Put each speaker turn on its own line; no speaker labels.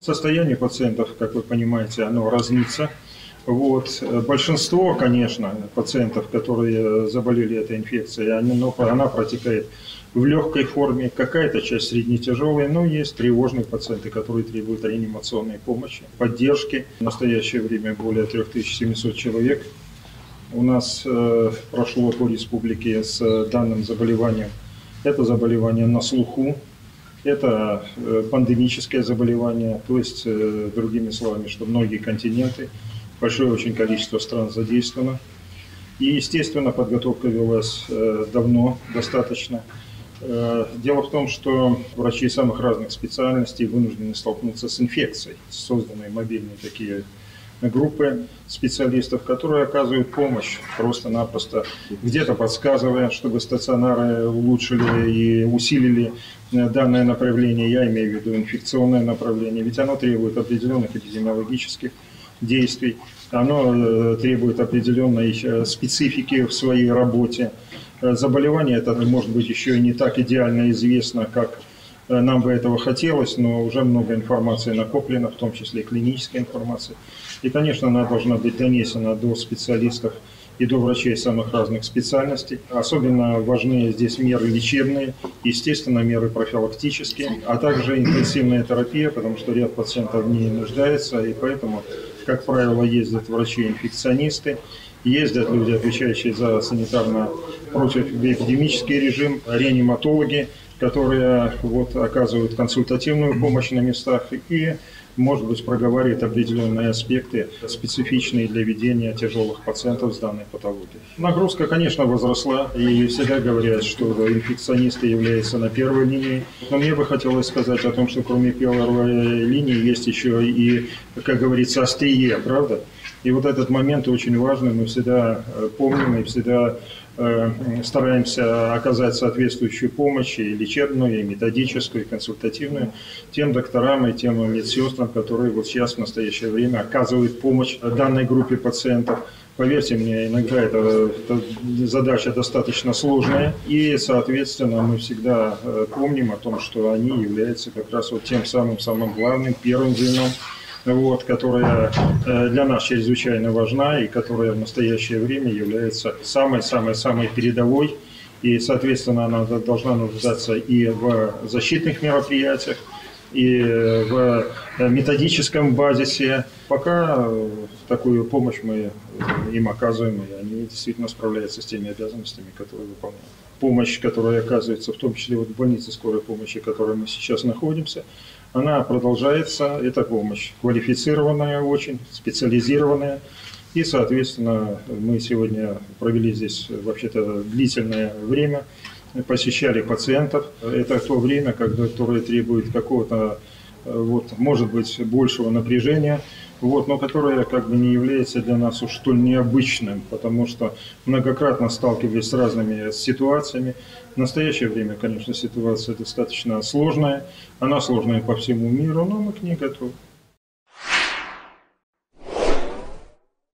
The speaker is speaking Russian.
Состояние пациентов, как вы понимаете, оно разнится. Большинство, конечно, пациентов, которые заболели этой инфекцией, она протекает в легкой форме, какая-то часть средне-тяжелой, но есть тревожные пациенты, которые требуют реанимационной помощи, поддержки. В настоящее время более 3700 человек у нас прошло по республике с данным заболеванием. Это заболевание на слуху. Это пандемическое заболевание, то есть, другими словами, что многие континенты, большое очень количество стран задействовано. И, естественно, подготовка велась давно, достаточно. Дело в том, что врачи самых разных специальностей вынуждены столкнуться с инфекцией. Созданы мобильные такие группы специалистов, которые оказывают помощь просто-напросто, где-то подсказывая, чтобы стационары улучшили и усилили данное направление, я имею в виду инфекционное направление, ведь оно требует определенных эпидемиологических действий, оно требует определенной специфики в своей работе. Заболевание это может быть еще и не так идеально известно, как нам бы этого хотелось, но уже много информации накоплено, в том числе клинической информации. И, конечно, она должна быть донесена до специалистов и до врачей самых разных специальностей. Особенно важны здесь меры лечебные, естественно, меры профилактические, а также интенсивная терапия, потому что ряд пациентов в ней нуждается, и поэтому, как правило, ездят врачи-инфекционисты, ездят люди, отвечающие за санитарно-противоэпидемический режим, реаниматологи, которые оказывают консультативную помощь на местах и, может быть, проговаривают определенные аспекты, специфичные для ведения тяжелых пациентов с данной патологией. Нагрузка, конечно, возросла, и всегда говорят, что инфекционисты являются на первой линии. Но мне бы хотелось сказать о том, что кроме первой линии есть еще и, как говорится, острие, правда? И вот этот момент очень важный, мы всегда помним и всегда стараемся оказать соответствующую помощь, и лечебную, и методическую, и консультативную, тем докторам и тем медсестрам, которые вот сейчас в настоящее время оказывают помощь данной группе пациентов. Поверьте мне, иногда эта задача достаточно сложная, и, соответственно, мы всегда помним о том, что они являются как раз вот тем самым главным, первым звеном, которая для нас чрезвычайно важна и которая в настоящее время является самой передовой. И, соответственно, она должна нуждаться и в защитных мероприятиях, и в методическом базисе. Пока такую помощь мы им оказываем, и они действительно справляются с теми обязанностями, которые выполняют. Помощь, которая оказывается, в том числе в больнице скорой помощи, в которой мы сейчас находимся, она продолжается, эта помощь квалифицированная очень, специализированная. И, соответственно, мы сегодня провели здесь вообще-то длительное время, посещали пациентов. Это то время, которое требует какого-то, может быть, большего напряжения, но которое как бы не является для нас уж столь необычным, потому что многократно сталкивались с разными ситуациями. В настоящее время, конечно, ситуация достаточно сложная, она сложная по всему миру, но мы к ней готовы.